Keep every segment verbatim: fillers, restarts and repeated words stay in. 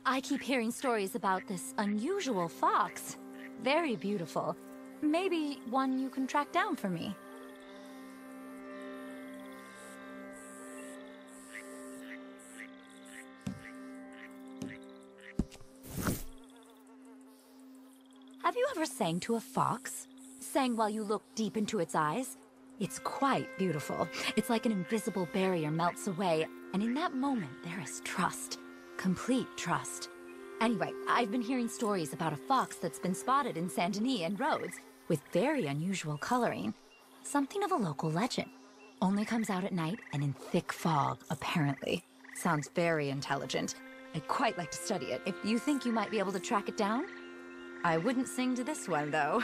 I keep hearing stories about this unusual fox. Very beautiful. Maybe one you can track down for me. Have you ever sang to a fox? Sang while you looked deep into its eyes? It's quite beautiful. It's like an invisible barrier melts away, and in that moment there is trust. Complete trust. Anyway, I've been hearing stories about a fox that's been spotted in Saint Denis and Rhodes, with very unusual coloring. Something of a local legend. Only comes out at night and in thick fog, apparently. Sounds very intelligent. I'd quite like to study it. If you think you might be able to track it down? I wouldn't sing to this one, though.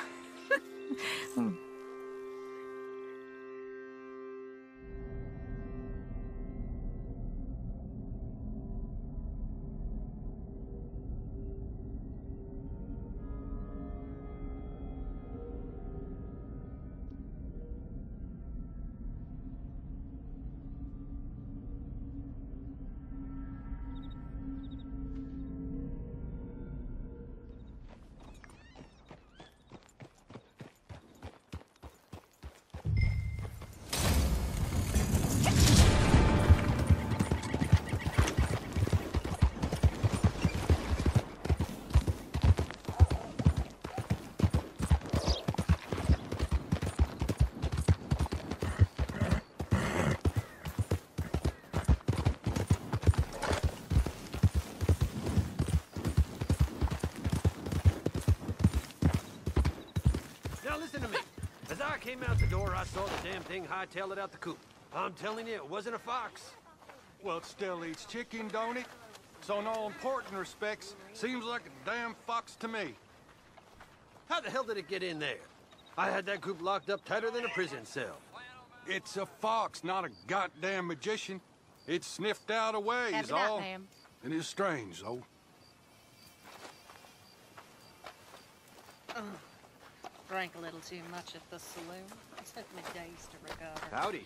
Came out the door, I saw the damn thing hightail it out the coop. I'm telling you, it wasn't a fox. Well, it still eats chicken, don't it? So in all important respects, seems like a damn fox to me. How the hell did it get in there? I had that coop locked up tighter than a prison cell. It's a fox, not a goddamn magician. It's sniffed out a way is all. ma'am. It is strange, though. Uh. Drank a little too much at the saloon. It took me days to recover. Howdy.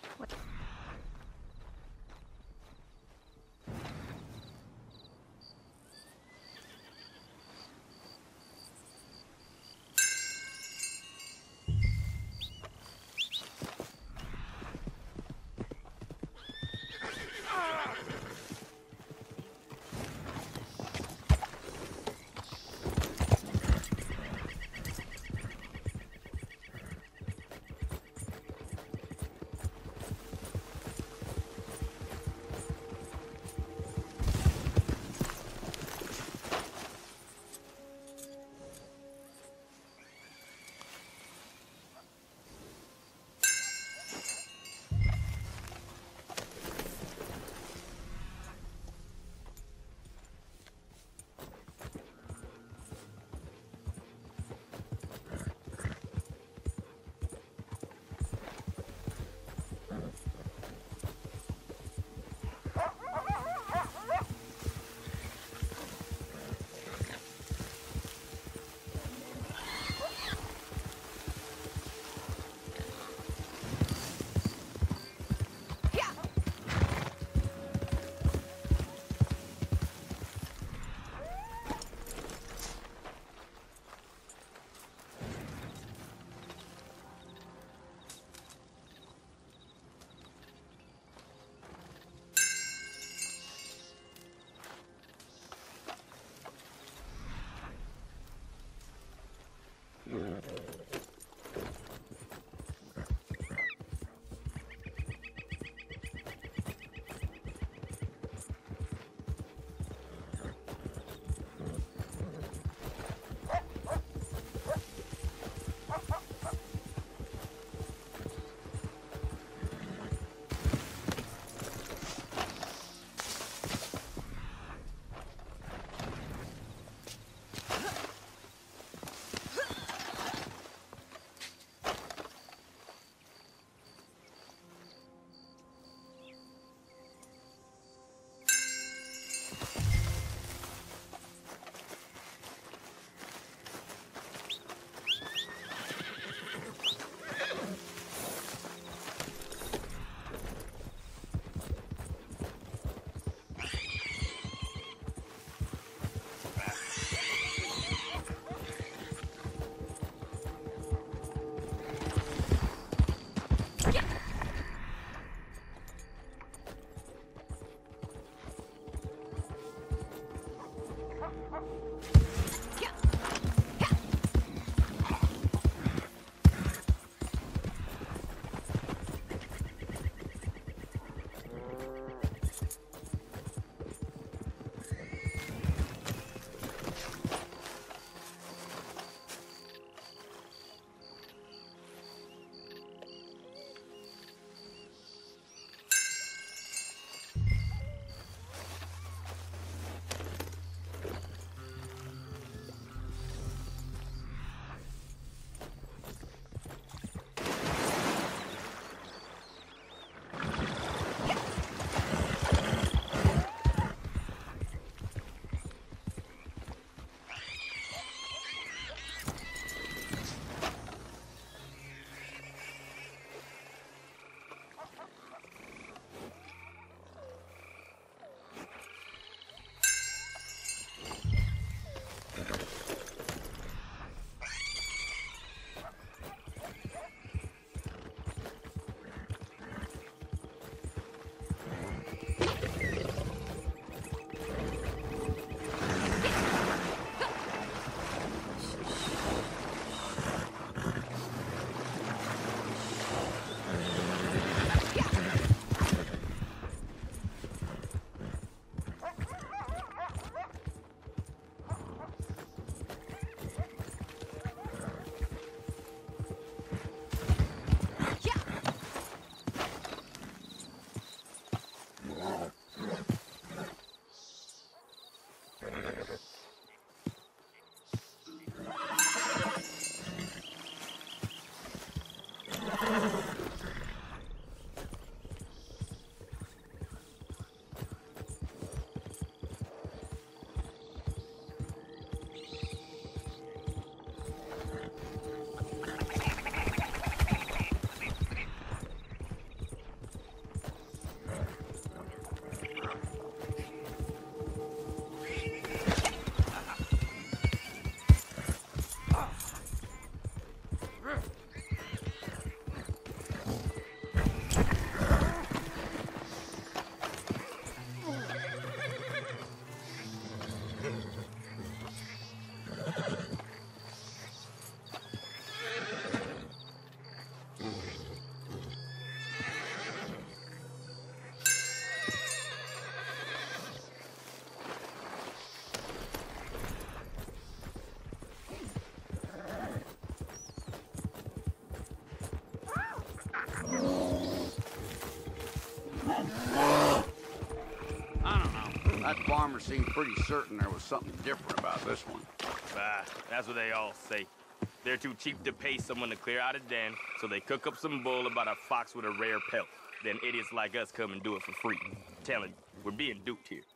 That farmer seemed pretty certain there was something different about this one. Ah, that's what they all say. They're too cheap to pay someone to clear out a den, so they cook up some bull about a fox with a rare pelt. Then idiots like us come and do it for free. I'm telling you, we're being duped here.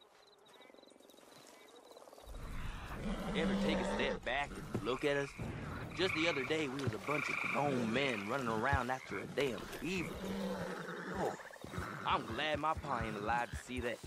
Ever take a step back and look at us? Just the other day, we was a bunch of grown men running around after a damn beaver. Oh, I'm glad my pa ain't alive to see that.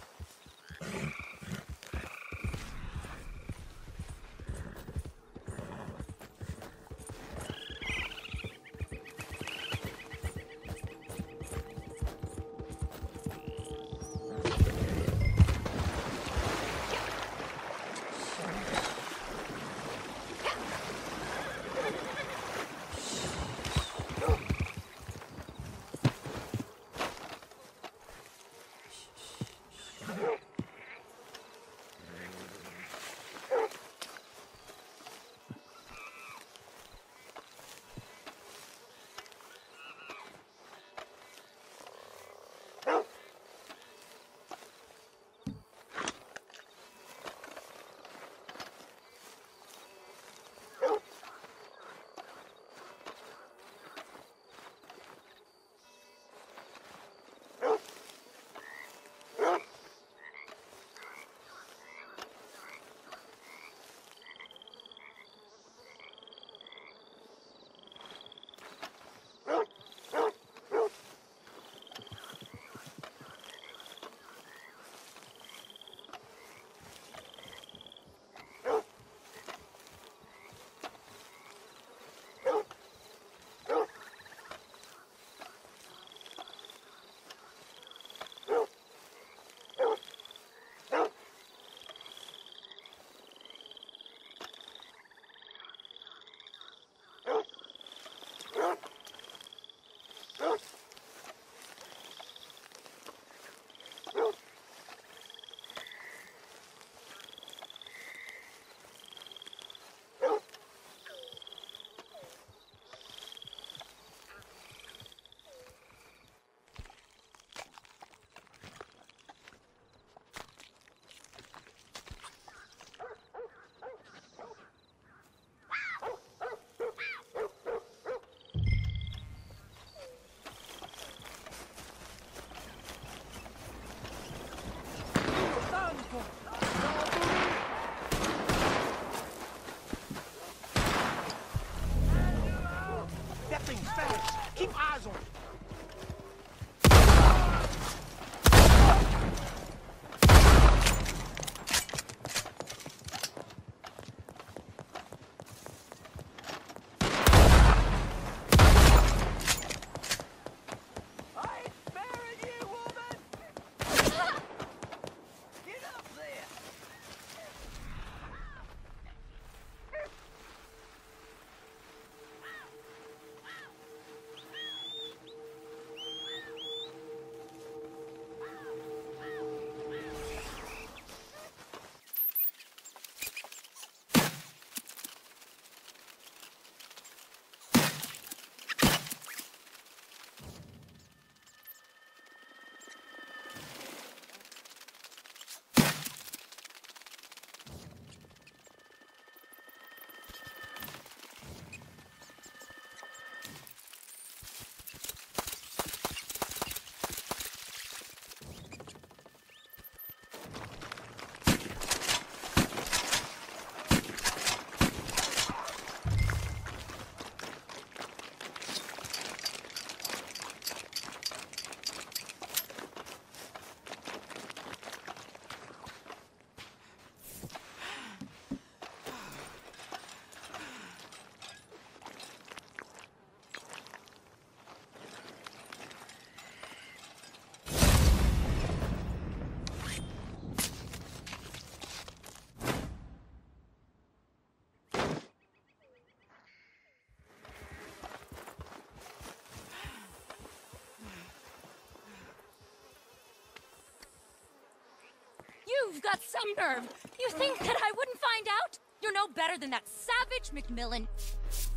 You've got some nerve. You think that I wouldn't find out? You're no better than that savage Macmillan.